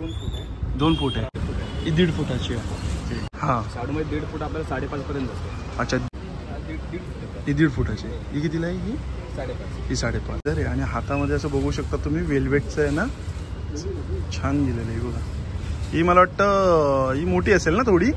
फूट आहे. 2 फूट आहे. ही 1.5 फुटाची आहे. हां, शाडूमध्ये 1.5 फूट आपल्याला 5.5 पर्यंत असते. अच्छा, ही 1.5 फुटाची. ही कितीला आहे? ही 5.5. ही 5.5 आहे. आणि हातामध्ये असं बघू शकता तुम्ही वेल्वेटचं आहे ना, छान दिलेलं आहे बघा. ही मला वाटतं ही मोठी असेल ना थोडी.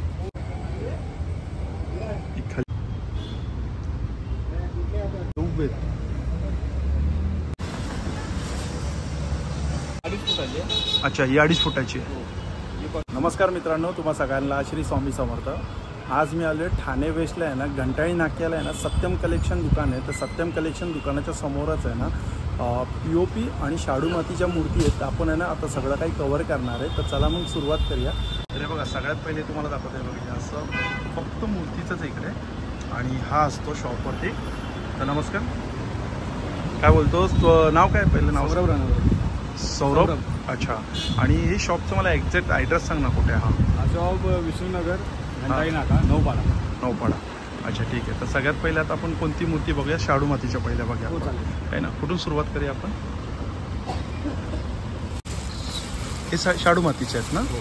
अच्छा, ही 2.5 फुटाची आहे. नमस्कार मित्रांनो, तुम्हा सगळ्यांना श्री स्वामी समर्थ. आज मी आलो ठाणे वेस्टला आहे ना, घंटाळी नाक्याला आहे ना, सत्यम कलेक्शन दुकान आहे. तर सत्यम कलेक्शन दुकानाच्या समोरच आहे ना POP आणि शाडू मातीच्या मूर्ती आहेत. आपण आहे ना आता सगळं काही कव्हर करणार आहे. तर चला मग सुरुवात करूया. तर बघा, सगळ्यात पहिले तुम्हाला दाखवत आहे बघा, असं फक्त मूर्तीचंच इकडे. आणि हा असतो शॉपवरती. तर नमस्कार, काय बोलतोस? नाव काय पहिलं? नाव सौरभ. अच्छा, आणि हे शॉपचं मला एक्झॅक्ट ॲड्रेस सांग ना, कुठे आहे हा शॉप? विष्णुनगर, घंटाळी नाका, नौपाडा. अच्छा, ठीक आहे. तर सगळ्यात पहिले आता आपण कोणती मूर्ती बघूया? शाडू मातीच्या पहिल्या बघूया काय ना. कुठून सुरुवात करूया आपण? हे शाडू मातीचे आहेत ना?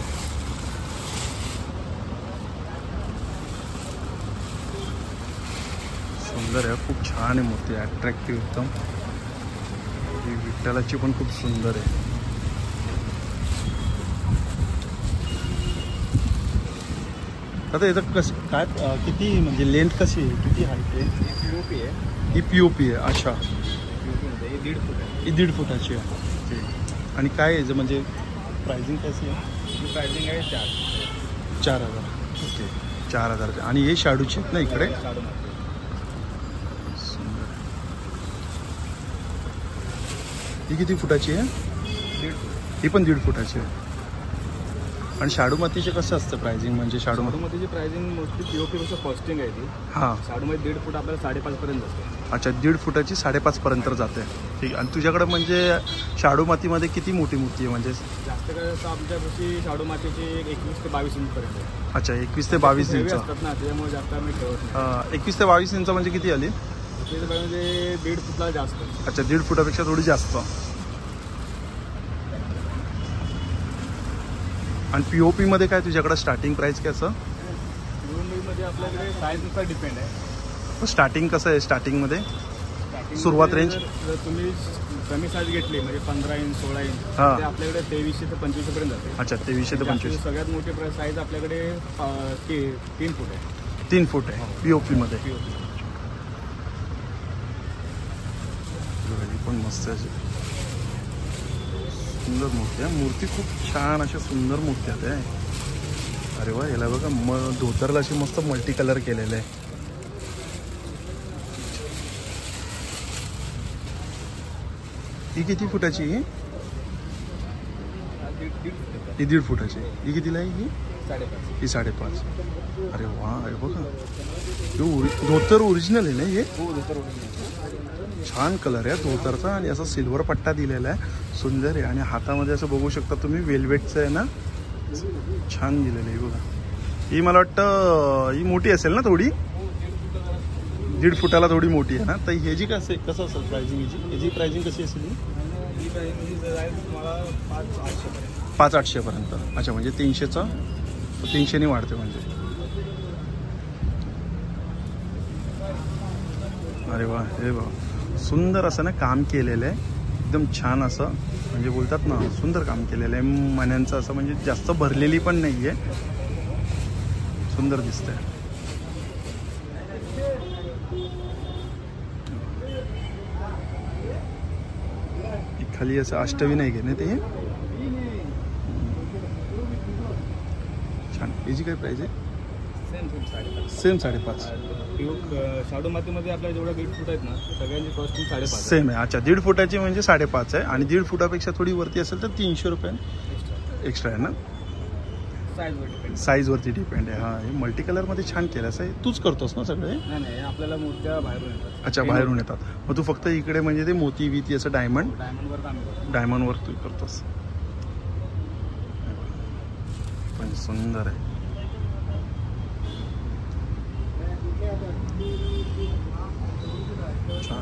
सुंदर आहे, खूप छान आहे मूर्ती, अट्रॅक्टिव्ह एकदम. ही विठ्ठलाची पण खूप सुंदर आहे. आता याचं कसं काय, किती म्हणजे लेंथ कशी आहे, किती हाईट आहे? POP आहे. ही POP आहे. अच्छा, हे 1.5 फूट आहे. ही 1.5 फुटाची आहे. आणि काय आहे म्हणजे प्राइसिंग कशी आहे? ही प्राइसिंग आहे 4,000. ओके, 4,000. आणि हे शाडूचे आहेत ना इकडे? शाडू माती. सुंदर. ही किती फुटाची आहे? 1.5 फूट. ही पण 1.5 फुटाची आहे. आणि शाडू मातीचे कसं असतं प्राइसिंग? म्हणजे शाडू मातीची प्राइसिंग मोस्टली POP पेक्षा कॉस्टिंग आहे ती. हां, शाडूमध्ये 1.5 फूट आपल्याला 5.5 पर्यंत असते. अच्छा, 1.5 फुटाची 5.5 पर्यंत जाते. ठीक. आणि तुझ्याकडे म्हणजे शाडू मातीमध्ये किती मोठी मूर्ती आहे? म्हणजे जास्त काय असतं आमच्यापाशी शाडू मातीची 21 ते 22 इंचपर्यंत आहे. अच्छा, 21 ते 22 इंच असतात ना, त्यामुळे जास्त आम्ही ठेवत नाही. 21 ते 22 इंच म्हणजे किती आली? म्हणजे 1.5 फुटला जास्त. अच्छा, 1.5 फुटापेक्षा थोडी जास्त. आणि POP मध्ये काय तुझ्याकडे स्टार्टिंग प्राइस काय असं? POP आपल्याकडे साईजनुसार डिपेंड आहे. स्टार्टिंग कसं आहे? स्टार्टिंगमध्ये सुरुवात रेंज? जर तुम्ही कमी साईज घेतली म्हणजे 15 इंच 16 इंच, ते आपल्याकडे 2300 ते 2500 पर्यंत जाते. अच्छा, 2300 ते 2500. सगळ्यात मोठी साईज आपल्याकडे 3 फूट आहे. 3 फूट आहे POP मध्ये. पण मस्त आहे, सुंदर मूर्ती आहे. मूर्ती खूप छान, अशा सुंदर मूर्ती आहेत. अरे वा, याला बघा, धोतरला अशी मस्त मल्टी कलर केलेलं आहे. ही किती फुटाची? ही 1.5 फुटाची. ही कितीला आहे? ही 5.5. ही 5.5. अरे वा, अरे बघा, धोतर ओरिजिनल आहे ना हे? हो, धोतर ओरिजिनल. छान कलर आहे धोतरचा. आणि असा सिल्वर पट्टा दिलेला आहे, सुंदर आहे. आणि हातामध्ये असं बघू शकता तुम्ही वेल्वेटचं आहे ना, छान दिलेलं आहे बघा. ही मला वाटतं ही मोठी असेल ना थोडी? 1.5 फुटाला थोडी मोठी आहे ना. तर ह्याची कसं असेल प्राइसिंग? ह्याची प्राइसिंग कशी असेल? 5,800 पर्यंत. अच्छा, म्हणजे 300चा 300ने वाढते म्हणजे. अरे वा, हे बघा, सुंदर असं ना काम केलेलं आहे, एकदम छान असं. म्हणजे बोलतात ना, सुंदर काम केलेलं आहे मण्यांचं असं. म्हणजे जास्त भरलेली पण नाही आहे, सुंदर दिसतंय. खाली असं अष्टवी नाही घे ना ते. छान. याची काय प्राइस आहे? सेम 5.5. शाडू मातीमध्ये आपल्या जेवढ्या 1.5 फूट आहेत ना, सगळ्यांची कॉस्टिंग 5.5 सेम आहे. अच्छा, 1.5 फुटाची म्हणजे 5.5 आहे. आणि 1.5 फुटापेक्षा थोडी वरती असेल तर 300 रुपये एक्स्ट्रा आहे ना. साईजवरती डिपेंड आहे. हां, हे मल्टी कलरमध्ये छान केलं. असं तूच करतोस ना सगळे? नाही, आपल्याला मूर्त्या बाहेरून येतात. अच्छा, बाहेरून येतात. मग तू फक्त इकडे म्हणजे ते मोती विती असं डायमंड वर्क तू करतोस. पण सुंदर आहे, छान.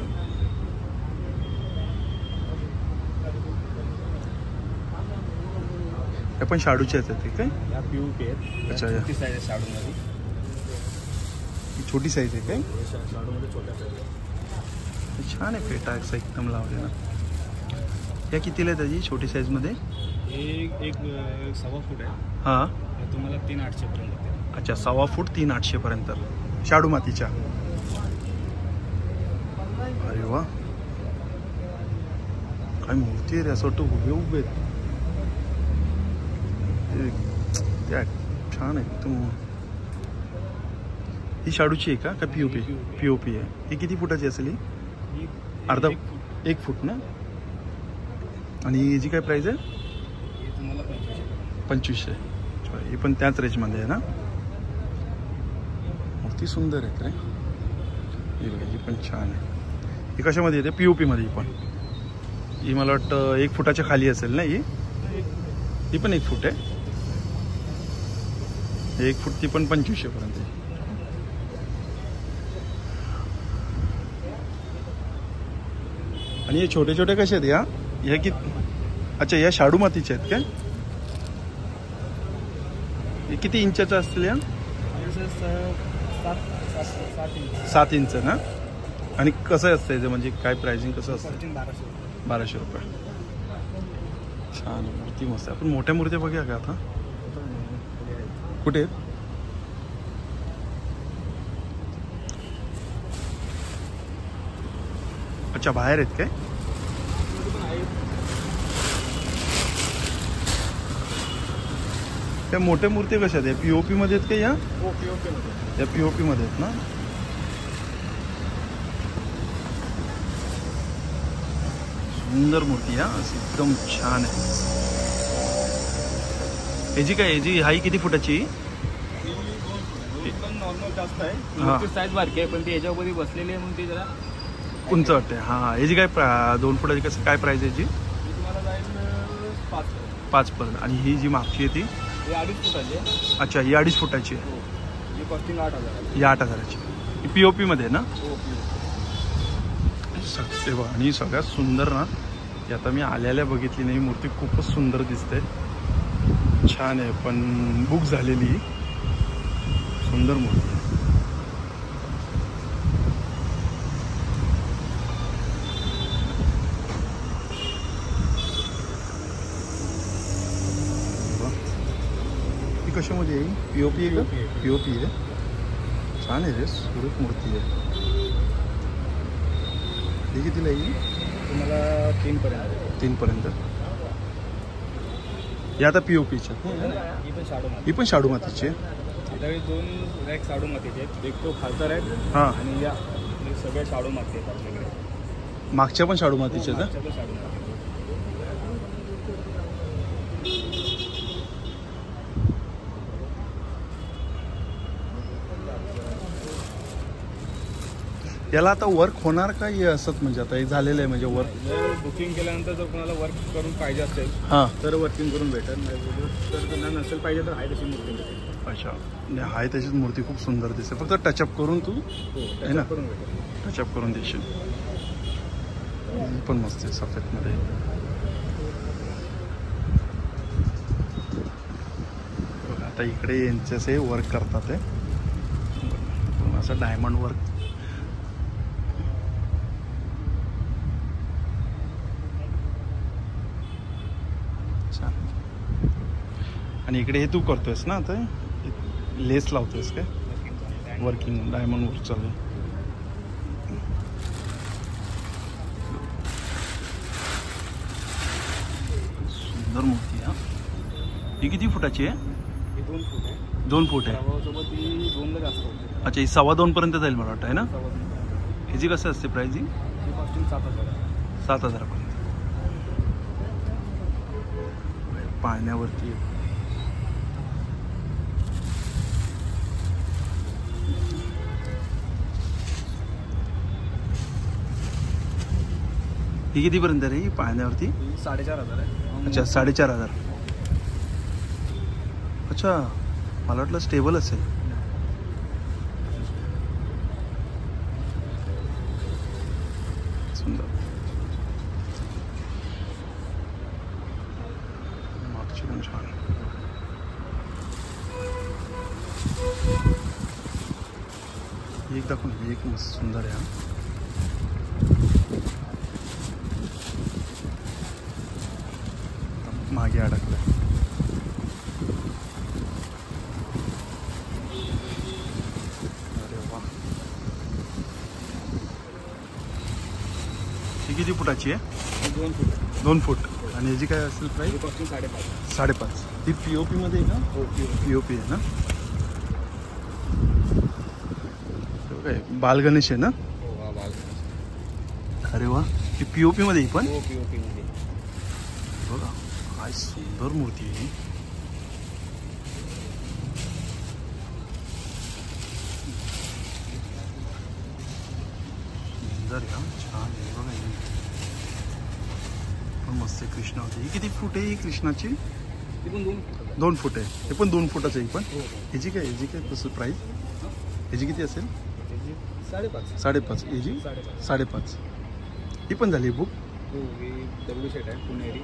हे पण शाडूच्याच आहेत काय? या POP आहेत. अच्छा, या. छोटी साईज आहे शाडूमध्ये. ही छोटी साईज आहे काय? शाडूमध्ये छोट्या साईज आहे. छान आहे पेटा असं एकदम लावलेला. या कितीला आहे त्याची छोटी साईजमध्ये? एक 1.25 फूट आहे. हां, हे तुम्हाला 3,800 पर्यंत येते. अच्छा 1.25 फूट 3,800 पर्यंत शाडू मातीच्या. अरे वा, काय मूर्ती आहे रे, असं वाटतं उभे उभे आहेत. त्या छान आहे एकदम. ही शाडूची आहे का POP? POP आहे. ही किती फुटाची असेल? ही अर्धा 1 फूट ना. आणि हिची काय प्राईस आहे? हे तुम्हाला 2500. ही पण त्याच रेंजमध्ये आहे ना. मूर्ती सुंदर आहे काय. ही बघा, ही पण छान आहे. ही कशामध्ये येते? POP मध्ये. ही पण, ही मला वाटतं 1 फुटाच्या खाली असेल ना. ही पण 1 फूट आहे. 1 फूट ती पण 2500 पर्यंत. आणि हे छोटे छोटे कसे आहेत? या की अच्छा, या शाडू मातीचे आहेत काय? हे किती इंचाचं असतील? या 7 इंच ना. आणि कसं असतं याचं, म्हणजे काय प्राइसिंग कसं असतं? 1200 रुपये. छान मूर्ती मस्त आहे. आपण मोठ्या मूर्त्या बघूया का आता? कुठे आहेत? अच्छा, बाहेर आहेत काय? त्या मोठ्या मूर्ती कशा आहेत? POP मध्ये आहेत का या? हो, POP मध्ये. या POP मध्ये आहेत ना. सुंदर मूर्ती या, एकदम छान आहे. याची काय, याची हाई किती फुटाची? नॉर्मल जास्त आहे. हा. साईज बारकी आहे, पण ती याच्यावर बसलेली आहे म्हणून ती जरा उंच वाटते. हां, याची काय 2 फुटाची कसं काय प्राईस याची? तुम्हाला जाईल 5 पर्यंत. आणि ही जी मागची आहे ती? हे 2.5 फुटाची आहे. अच्छा, ही 2.5 फुटाची आहे. हो, ही कॉस्टिंग 8,000. ही 8,000ची. ही POP मध्ये आहे ना. हो, तेव्हा. आणि सगळ्यात सुंदर ना, ती आता मी आल्याला बघितली नाही, मूर्ती खूपच सुंदर दिसते. छान आहे, पण बुक झालेली सुंदर मूर्ती. ती कशामध्ये येईल? POP आहे का? POP आहे. छान आहे रे, सुरेख मूर्ती आहे. हे कितीला येईल? तुम्हाला 3 पर्यंत. 3 पर्यंत. या आता POPच्या. ही पण शाडू माती. ही पण शाडू मातीची आहे. आता हे 2 रॅक शाडू मातीचे आहेत. एक तो खालचा रॅक हां, आणि या हे सगळे शाडू माती आहेत आपल्याकडे. मागच्या पण शाडू मातीच्या आहेत. मागच्या पण शाडू माती. याला आता वर्क होणार का? हे असंच म्हणजे आता हे झालेलं आहे म्हणजे वर्क? जर बुकिंग केल्यानंतर जर कोणाला वर्क करून पाहिजे असेल हां, तर वर्किंग करून भेटेल. तर त्यांना नसेल पाहिजे तर आहे तशी मूर्ती भेटेल. अच्छा. नाही, आहे तशीच मूर्ती खूप सुंदर दिसते. फक्त टचअप करून तू हो, ना? करून भेटेल. टचअप करून देशील. ही पण मस्त आहे सफेदमध्ये. आता इकडे यांचे वर्क करतात आहे असं डायमंड वर्क. छान. आणि इकडे हे तू करतोयस ना आता, लेस लावतोयस काय? वर्किंग डायमंड वर्क चालू आहे. सुंदर मूर्ती. हा, ही किती फुटाची आहे? ही 2 फूट आहे. 2 फूट आहे. सोबत ही 2ला जास्त होते. अच्छा, ही 2.25 पर्यंत जाईल मला वाटतं आहे ना. 2.25. ह्याची कसं असते प्राइसिंग? ही कॉस्टिंग 7,000 आहे. 7,000 पर्यंत. पाण्यावरती ही किती पर्यंत रे? ही पाण्यावरती 4,500 आहे. अच्छा, 4,500. अच्छा, मला वाटलं स्टेबल असेल. सुंदर. मागची पण छान. एक दाखवून एक मस्त सुंदर आहे हा. मागे अडकलं. अरे वा. ही किती फुटाची आहे? 2 फूट. 2 फूट. आणि याची काय असेल प्राईस? 5.5. 5.5. ती POP मध्ये आहे का? हो, POP आहे ना. काय बाल गणेश आहे ना? हो, हा बाल. अरे वा. ती POP मध्ये ही पण? हो, POP मध्ये. बघा काय सुंदर मूर्ती आहे ही. सुंदर आहे, छान आहे बघा ही. पण मस्त आहे कृष्ण होते. ही किती फूट आहे ही कृष्णाची? ती पण 2 फूट आहे. हे पण 2 फुटाचं आहे. पण हो. ह्याची काय कसं प्राईस? ह्याची किती असेल? 5.5. 5.5. ह्याची 5.5. ही पण झाली बुक. हो, ही दगडू शेट आहे पुणेरी.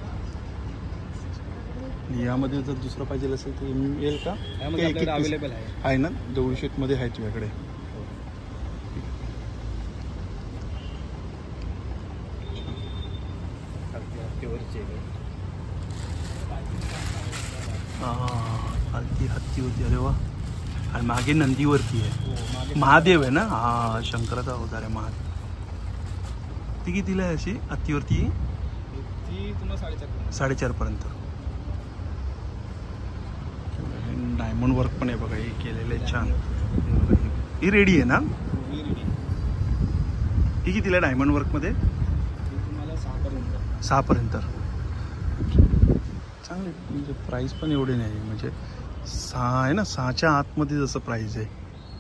यामध्ये जर दुसरं पाहिजे असेल तर मिळेल का? अवेलेबल आहे ना. दगडूशेठ मध्ये आहे तुझ्याकडे. हत्ती होती. अरे वा. आणि मागे नंदीवरती आहे. महादेव आहे ना. हा शंकराचा अवतार आहे महादेव. ती कितीला आहे अशी हत्तीवरती? ती तुम्हाला 4.5 पर्यंत. डायमंड वर्क पण आहे बघा. हे केलेलं आहे छान. ही रेडी आहे ना? ही कितीला डायमंड वर्क मध्ये? तुम्हाला 6 पर्यंत. चांगले म्हणजे प्राइस पण एवढे नाही. म्हणजे 6 आहे ना. 6च्या आतमध्ये जसं प्राइस आहे.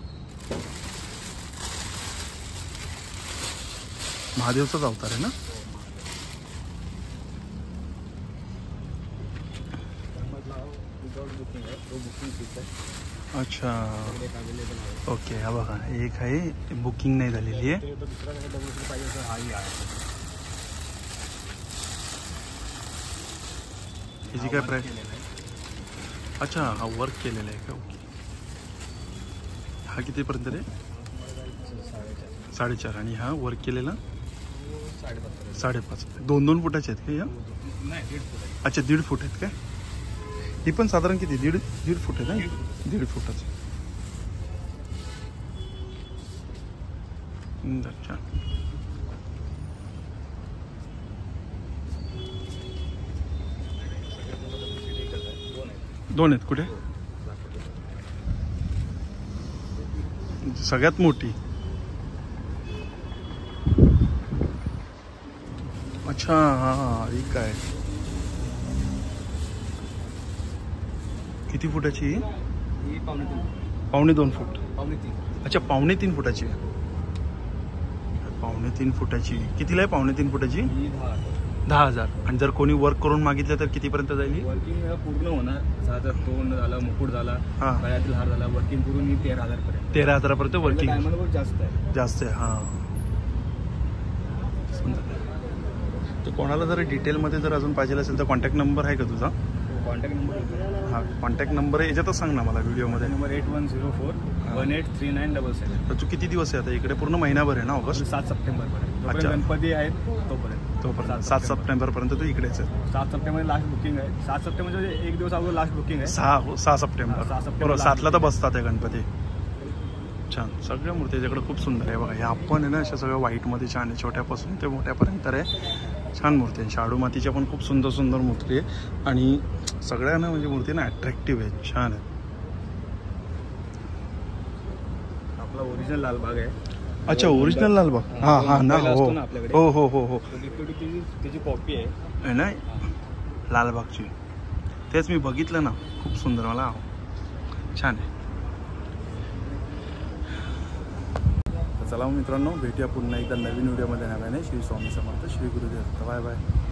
महादेवचाच अवतार आहे ना? अच्छा ओके. हा बघा एक आहे बुकिंग नाही झालेली आहे. ह्याची काय प्राइस? अच्छा हा वर्क केलेला आहे का? ओके. हा कितीपर्यंत रे? 4.5. आणि हा वर्क केलेला 5.5. 2 फुटाचे आहेत का या? अच्छा 1.5 फूट आहेत का? ही पण साधारण किती? 1.5 फूट आहे ना? 1.5 फुटाचं. छान. दोन आहेत. कुठे? सगळ्यात मोठी. अच्छा हा ही काय? किती फुटाची? ही 2.5 फूट. 3.5. अच्छा 2.5 फुटाची. 2.5 फुटाची कितीला आहे? 2.5 फुटाची 10,000. आणि जर कोणी वर्क करून मागितलं तर कितीपर्यंत जाईल? वर्किंग पूर्ण होणार. साधा तोंड झाला, मुकुट झाला, गळ्यातील हार झाला, वर्किंग करून 13,000 पर्यंत. 13,000 पर्यंत वर्किंग. डायमंड वर्क जास्त आहे. हा. तर कोणाला जर डिटेलमध्ये जर अजून पाहिजे असेल तर कॉन्टॅक्ट नंबर आहे का तुझा? Contact number. हा कॉन्टॅक्ट नंबर आहे. याच्यातच सांग ना मला व्हिडिओमध्ये. नंबर 8104183977. तर तू किती दिवस आहे आता इकडे? पूर्ण महिनाभर आहे ना? ऑगस्ट 7 सप्टेंबरपर्यंत. अच्छा. गणपती आहेत तोपर्यंत 7 सप्टेंबरपर्यंत तू इकडेच आहे. 7 सप्टेंबर लास्ट बुकिंग आहे. 7 सप्टेंबर एक दिवस अगोदर लास्ट बुकिंग आहे. 6 सप्टेंबर. 6 सप्टेंबर बरोबर. 7ला तर बसतात आहे गणपती. छान. सगळ्या मूर्ती याच्याकडे खूप सुंदर आहे बघा. ह्या आपण आहे ना अशा सगळ्या व्हाईटमध्ये छान आहे. छोट्यापासून ते मोठ्यापर्यंत आहे. छान मूर्ती आहे. शाडू मातीच्या पण खूप सुंदर सुंदर मूर्ती आहे. आणि सगळ्यांना म्हणजे मूर्ती ना अट्रॅक्टिव्ह आहे. छान आहे. आपला ओरिजिनल लालबाग आहे. अच्छा ओरिजिनल लालबाग. हा हा ना. हो हो हो हो. त्याची कॉपी आहे ना लालबागची. तेच मी बघितलं ना. खूप सुंदर. मला छान आहे. चला मित्रांनो भेटूया पुन्हा एकदा नवीन व्हिडिओमध्ये. नव्याने. श्री स्वामी समर्थ. श्री गुरुदेव. Bye bye.